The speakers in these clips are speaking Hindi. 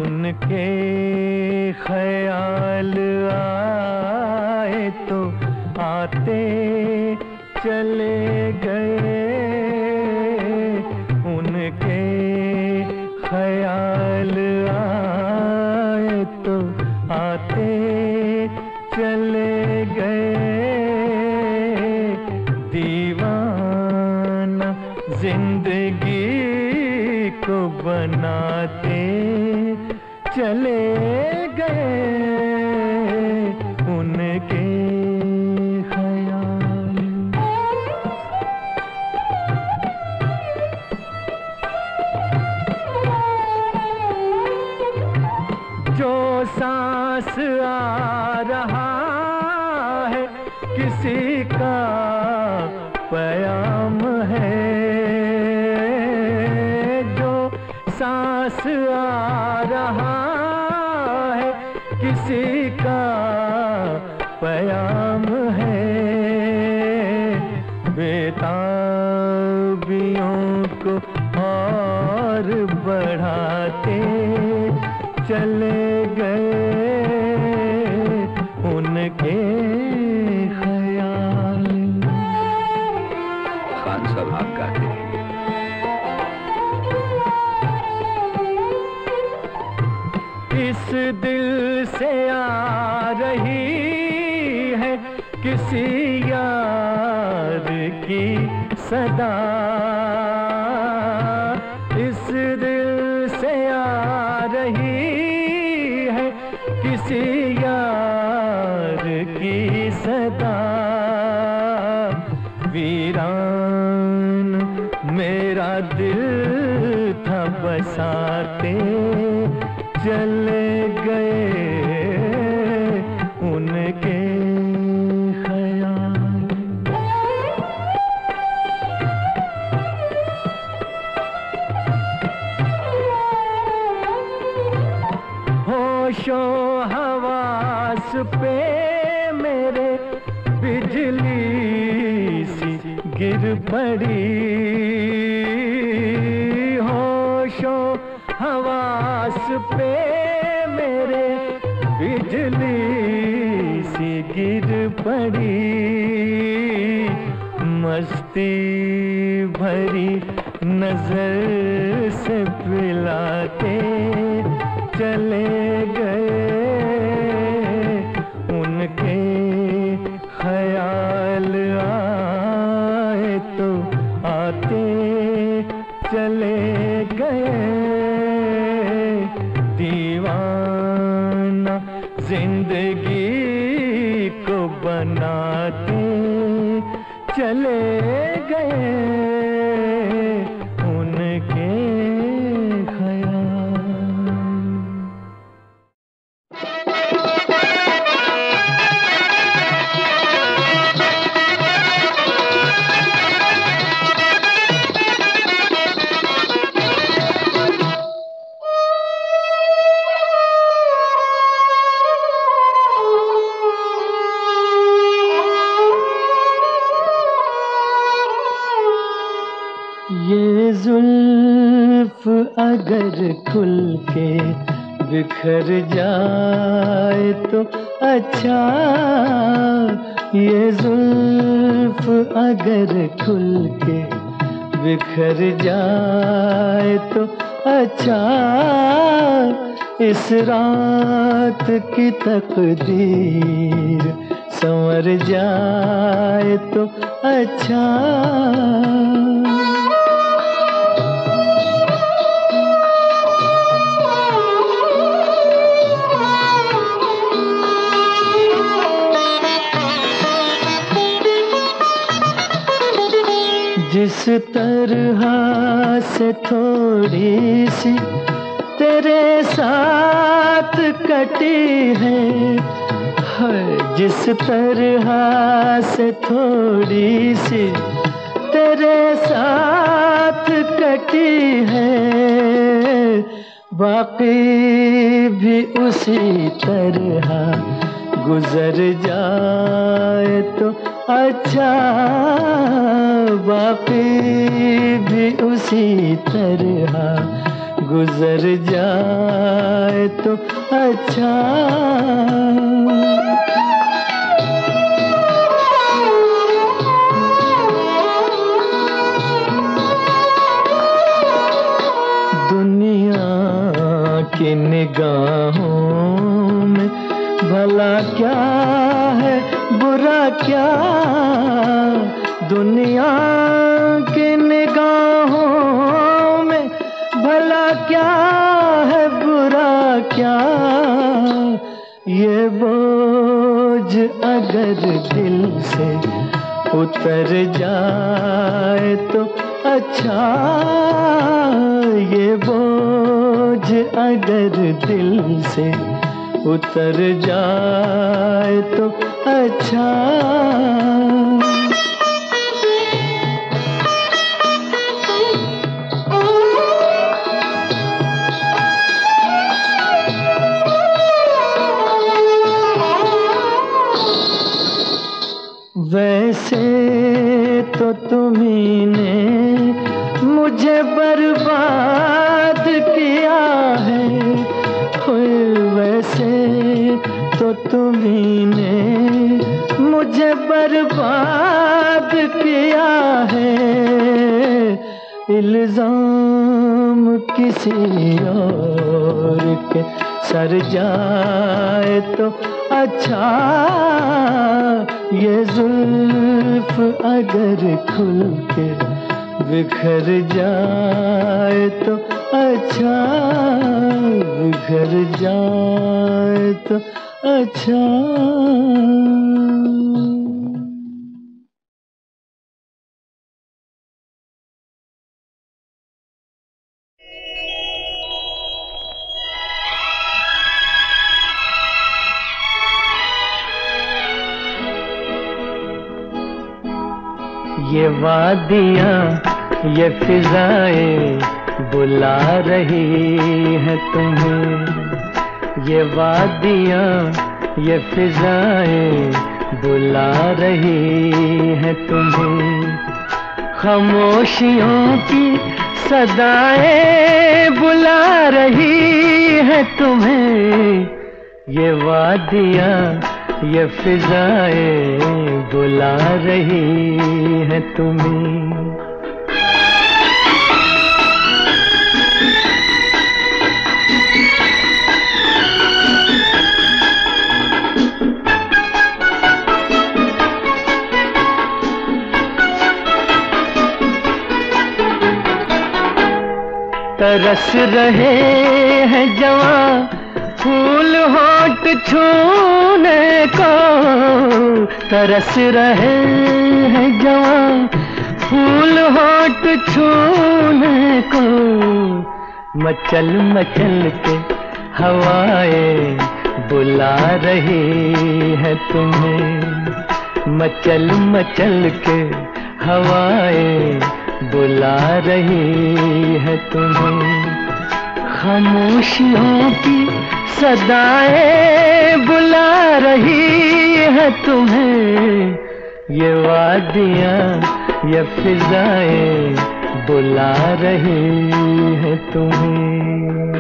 उनके ख्याल आए तो आते चले गए, उनके ख्याल आए तो आते चले गए। दीवाना जिंदगी को बनाते चले गए, उनके ख्याल। जो सांस आ रहा है किसी का प्याम है, जो सांस आ रहा है किसी का प्याम है। बेताबियों को और बढ़ाते चले गए, उनके ख्याल। खान साहब आप गाते हैं। इस दिल से आ रही है किसी यार की सदा, इस दिल से आ रही है किसी यार की सदा। वीरान मेरा दिल था बसाते चले गए, उनके ख्याल। होशो हवास पे मेरे बिजली सी गिर पड़ी, होशो हवास पे मेरे बिजली सी गिर पड़ी। मस्ती भरी नजर से पिलाते चले गए, उनके ख्याल आए तो आते चले गए। दीवाना जिंदगी को बनाते चले गए, उनके ख्याल। ये जुल्फ अगर खुल के बिखर जाए तो अच्छा, ये जुल्फ अगर खुल के बिखर जाए तो अच्छा। इस रात की तकदीर संवर जाए तो अच्छा। जिस तरह से थोड़ी सी तेरे साथ कटी है, जिस तरह से थोड़ी सी तेरे साथ कटी है, बाकी भी उसी तरह गुजर जाए तो अच्छा। बाकी भी उसी तरह गुजर जाए तो अच्छा। दुनिया की निगाहों में भला क्या है बुरा क्या, दुनिया की निगाहों में भला क्या है बुरा क्या, ये बोझ अगर दिल से उतर जाए तो अच्छा, ये बोझ अगर दिल से उतर जाए तो अच्छा। वैसे तो तुम्ही ने मुझे बर्बाद किया है, वैसे तो तुम्ही ने मुझे बर्बाद किया है। इल्जाम किसी और के सर जाए तो अच्छा, ये जुल्फ अगर खुल के बिखर जाए तो अच्छा, बिखर जाए तो अच्छा। ये वादियाँ ये फिजाएं बुला रही हैं तुम्हें, ये वादियाँ ये फिजाएं बुला रही हैं तुम्हें, खामोशियों की सदाएं बुला रही हैं तुम्हें, ये वादियाँ ये फिजाएं बुला रही हैं तुम्हें। तरस रहे हैं जवां फूल होठ छूने को, तरस रहे हैं जवां फूल होठ छूने को, मचल मचल के हवाएं बुला रही है तुम्हें, मचल मचल के हवाएं बुला रही है तुम्हें, खामोशियों की सदाएं बुला रही है तुम्हें, ये वादियाँ ये फिजाएं बुला रही है तुम्हें।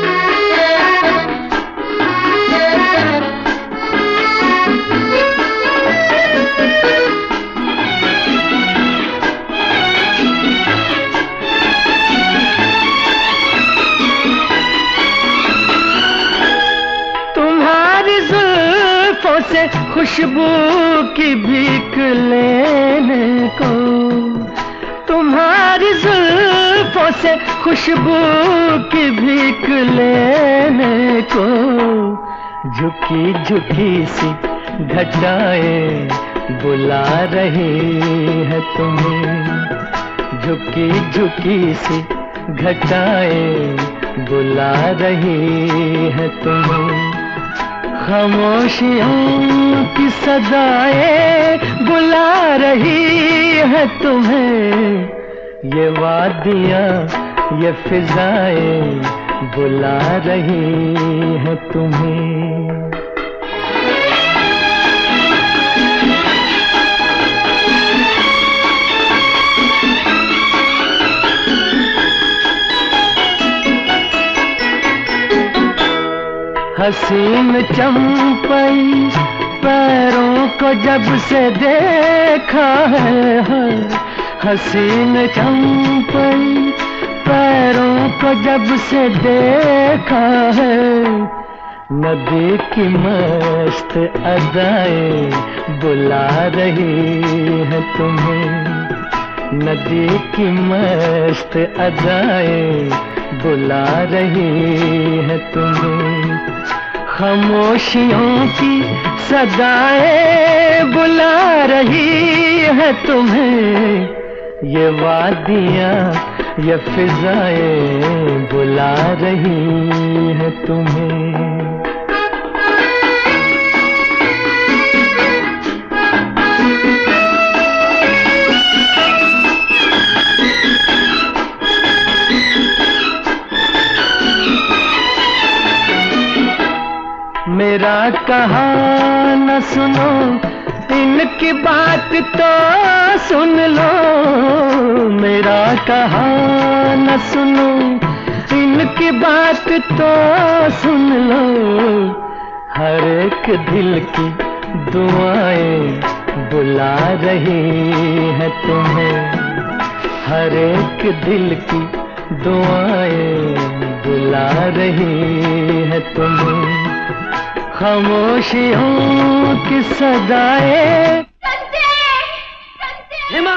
से खुशबू की भीख लेने को, तुम्हारी जुल्फों से खुशबू की भीख लेने को, झुकी झुकी सी घटाएं बुला रही है तुम्हें, झुकी झुकी सी घटाएं बुला रही है तुम्हें, खामोशियों की सदाएं बुला रही है तुम्हें, ये वादियाँ ये फिजाएं बुला रही है तुम्हें। हसीन चंपई पैरों को जब से देखा है, हसीन चंपई पैरों को जब से देखा है, नदी की मस्त अदाएं बुला रही है तुम्हें, नदी की मस्त अदाएं बुला रही है तुम्हें, खामोशियों की सदाएं बुला रही है तुम्हें, ये वादियाँ ये फिजाएं बुला रही है तुम्हें। मेरा कहा न सुनो, इनकी बात तो सुन लो, मेरा कहा न सुनो, इनकी बात तो सुन लो, हर एक दिल की दुआएं बुला रही है तुम्हें, हर एक दिल की दुआएं बुला रही है तुम्हें, खामोशियों की सदाएं। हेमा,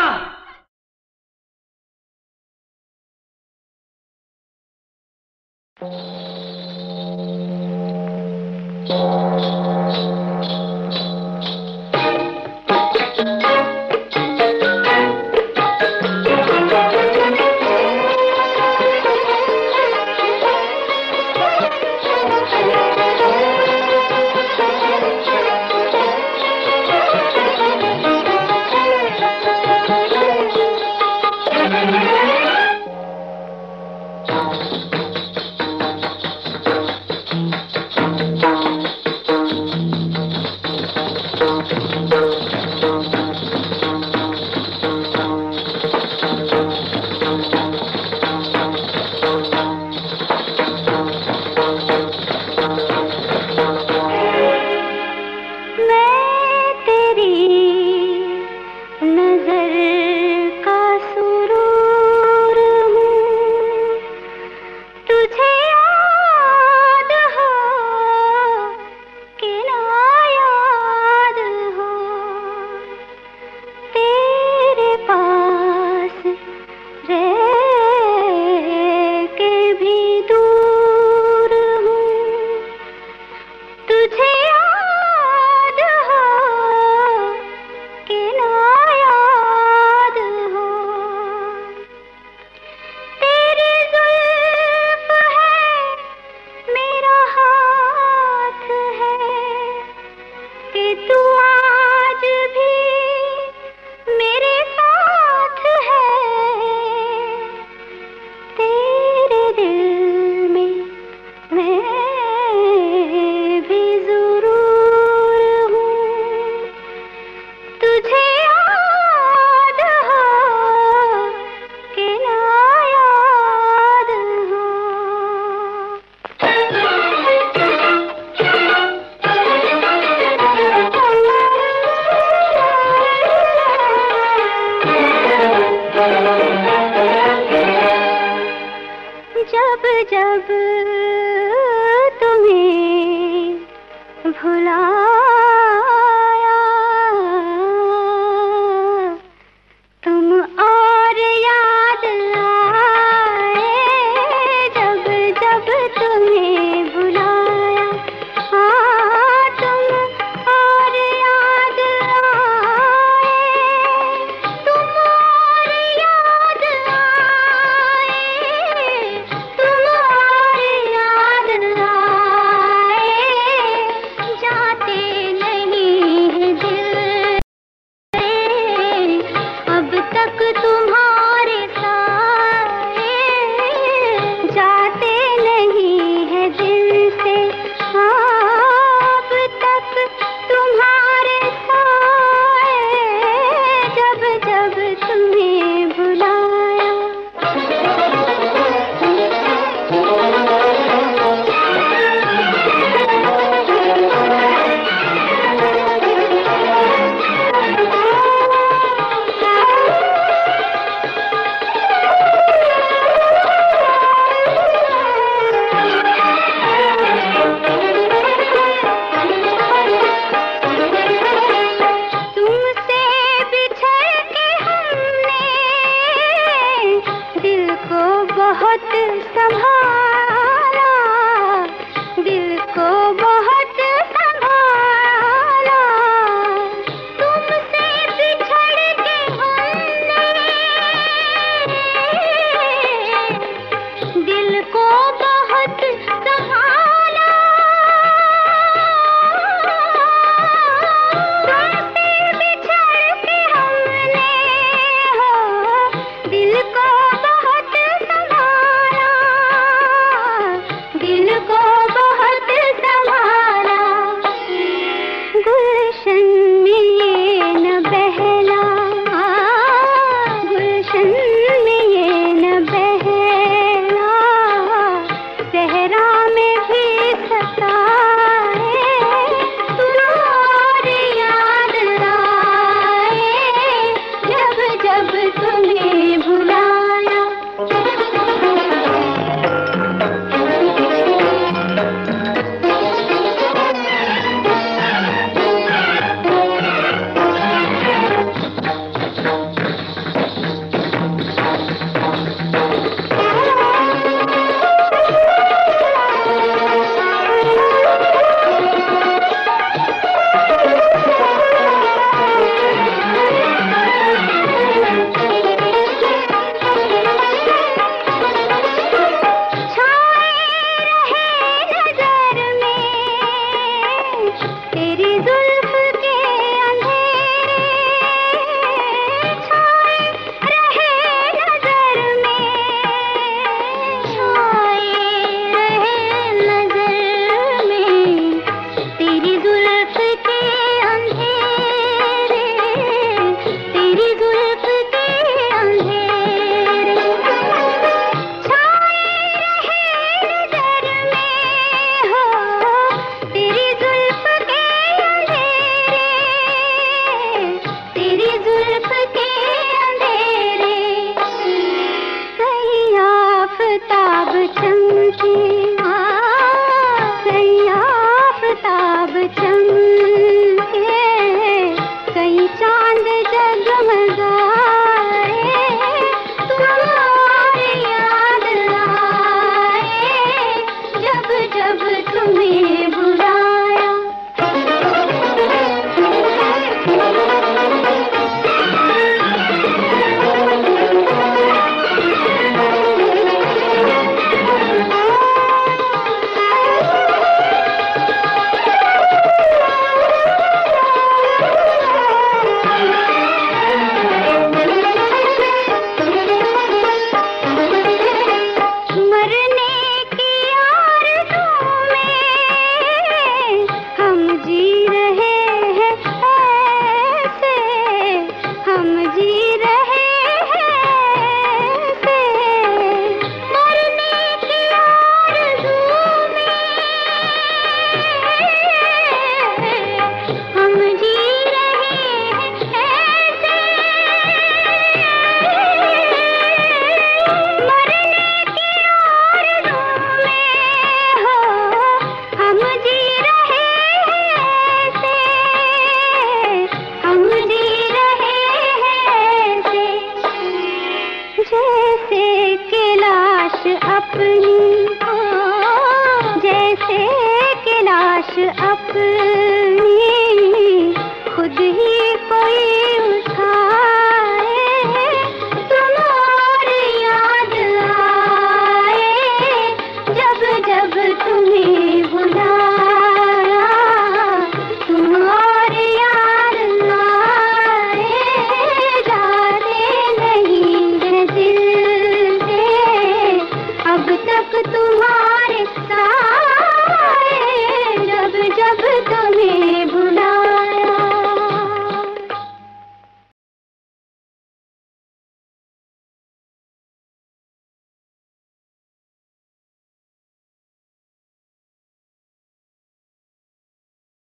जब जब तुम्हें भुला